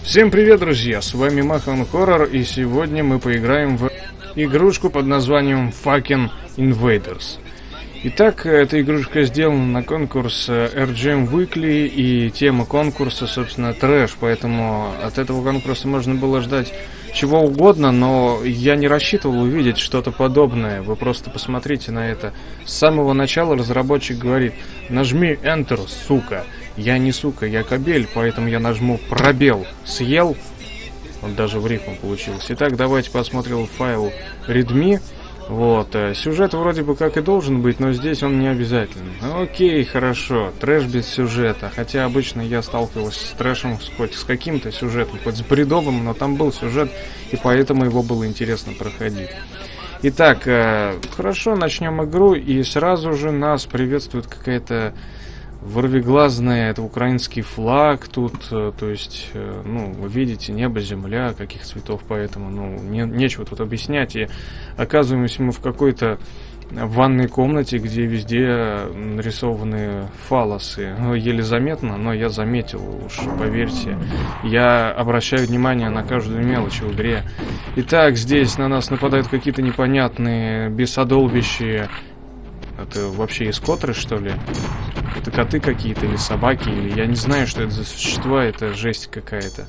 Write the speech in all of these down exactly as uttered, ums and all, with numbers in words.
Всем привет, друзья! С вами Махан Хоррор, и сегодня мы поиграем в игрушку под названием Fucking Invaders. Итак, эта игрушка сделана на конкурс эр джи эм Weekly, и тема конкурса, собственно, трэш, поэтому от этого конкурса можно было ждать чего угодно, но я не рассчитывал увидеть что-то подобное. Вы просто посмотрите на это. С самого начала разработчик говорит: нажми Enter, сука. Я не сука, я кобель, поэтому я нажму пробел. Съел? Он даже в рифму получился. Итак, давайте посмотрим файл readme. Вот, сюжет вроде бы как и должен быть, но здесь он не обязательный. Окей, хорошо, трэш без сюжета. Хотя обычно я сталкивался с трэшем хоть с каким-то сюжетом, хоть с бредовым, но там был сюжет, и поэтому его было интересно проходить. Итак, э, хорошо, начнем игру, и сразу же нас приветствует какая-то ворвиглазная, это украинский флаг тут, э, то есть, э, ну, вы видите, небо, земля, каких цветов, поэтому, ну, не, нечего тут объяснять, и оказываемся мы в какой-то ванной комнате, где везде нарисованы фалосы, ну, еле заметно, но я заметил, уж поверьте, я обращаю внимание на каждую мелочь в игре. Итак, здесь на нас нападают какие-то непонятные бесодолбящие, это вообще эскотры, что ли? Это коты какие-то или собаки, или я не знаю, что это за существа, это жесть какая-то.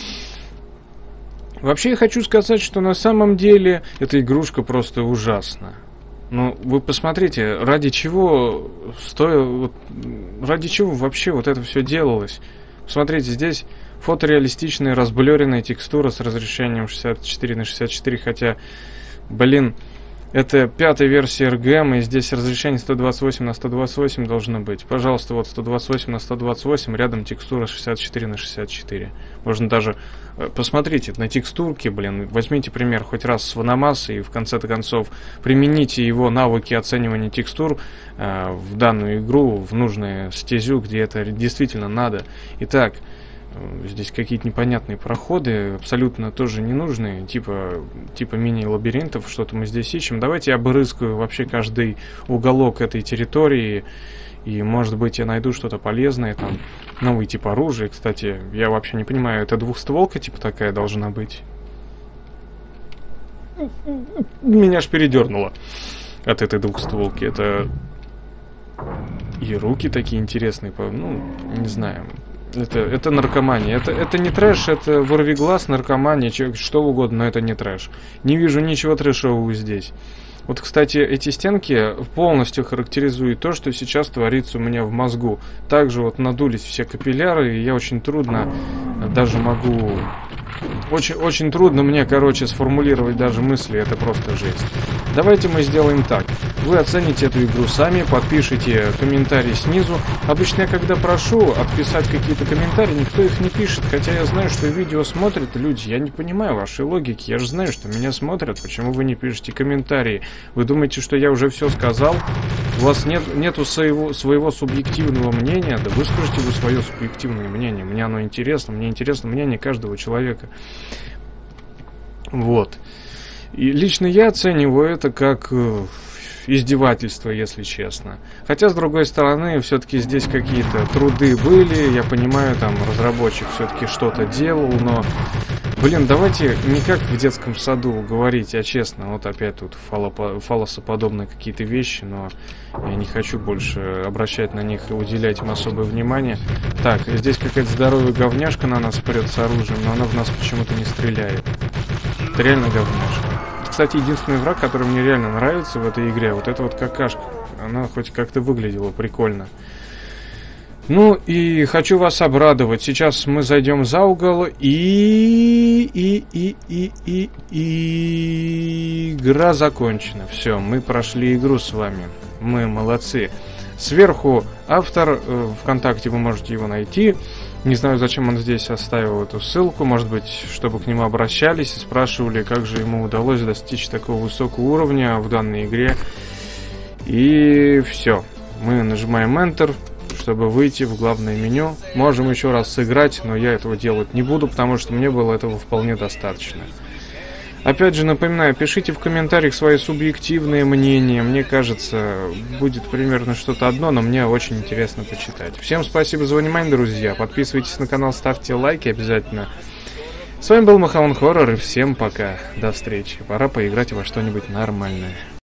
Вообще я хочу сказать, что на самом деле эта игрушка просто ужасна. Ну, вы посмотрите, ради чего стоило, вот, ради чего вообще вот это все делалось. Посмотрите, здесь фотореалистичная разблеренная текстура с разрешением шестьдесят четыре на шестьдесят четыре, хотя, блин, это пятая версия эр джи эм, и здесь разрешение сто двадцать восемь на сто двадцать восемь должно быть. Пожалуйста, вот сто двадцать восемь на сто двадцать восемь, рядом текстура шестьдесят четыре на шестьдесят четыре. Можно даже... Посмотрите на текстурки, блин, возьмите пример хоть раз с Ваномаса, и в конце-то концов примените его навыки оценивания текстур э, в данную игру, в нужную стезю, где это действительно надо. Итак, здесь какие-то непонятные проходы, абсолютно тоже ненужные, типа, типа мини-лабиринтов, что-то мы здесь ищем. Давайте я обрыскаю вообще каждый уголок этой территории, и, может быть, я найду что-то полезное, там, новый тип оружия. Кстати, я вообще не понимаю, это двухстволка, типа, такая должна быть? Меня аж передернуло от этой двухстволки. Это и руки такие интересные, ну, не знаю... Это, это наркомания. Это, это не трэш, это ворвиглаз, наркомания, что угодно, но это не трэш. Не вижу ничего трэшового здесь. Вот, кстати, эти стенки полностью характеризуют то, что сейчас творится у меня в мозгу. Также вот надулись все капилляры, и я очень трудно даже могу... Очень, очень трудно мне, короче, сформулировать даже мысли, это просто жесть. Давайте мы сделаем так. Вы оцените эту игру сами, подпишите комментарий снизу. Обычно я когда прошу отписать какие-то комментарии, никто их не пишет, хотя я знаю, что видео смотрят люди. Я не понимаю вашей логики, я же знаю, что меня смотрят, почему вы не пишете комментарии? Вы думаете, что я уже все сказал? У вас нет, нету своего, своего субъективного мнения? Да выскажите вы свое субъективное мнение, мне оно интересно, мне интересно мнение каждого человека. Вот. И лично я оцениваю это как э, издевательство, если честно. Хотя, с другой стороны, все-таки здесь какие-то труды были. Я понимаю, там разработчик все-таки что-то делал, но... Блин, давайте не как в детском саду говорить, а честно. Вот опять тут фаллопо- фаллосоподобные какие-то вещи, но я не хочу больше обращать на них и уделять им особое внимание. Так, здесь какая-то здоровая говняшка на нас прет с оружием, но она в нас почему-то не стреляет. Это реально говняшка. Это, кстати, единственный враг, который мне реально нравится в этой игре. Вот эта вот какашка. Она хоть как-то выглядела прикольно. Ну и хочу вас обрадовать. Сейчас мы зайдем за угол и... и... и... и... и... и... Игра закончена. Все, мы прошли игру с вами. Мы молодцы. Сверху автор, э, ВКонтакте вы можете его найти. Не знаю, зачем он здесь оставил эту ссылку. Может быть, чтобы к нему обращались и спрашивали, как же ему удалось достичь такого высокого уровня в данной игре. И все. Мы нажимаем Enter, чтобы выйти в главное меню. Можем еще раз сыграть, но я этого делать не буду, потому что мне было этого вполне достаточно. Опять же, напоминаю, пишите в комментариях свои субъективные мнения. Мне кажется, будет примерно что-то одно, но мне очень интересно почитать. Всем спасибо за внимание, друзья. Подписывайтесь на канал, ставьте лайки обязательно. С вами был Махаон Хоррор, и всем пока. До встречи. Пора поиграть во что-нибудь нормальное.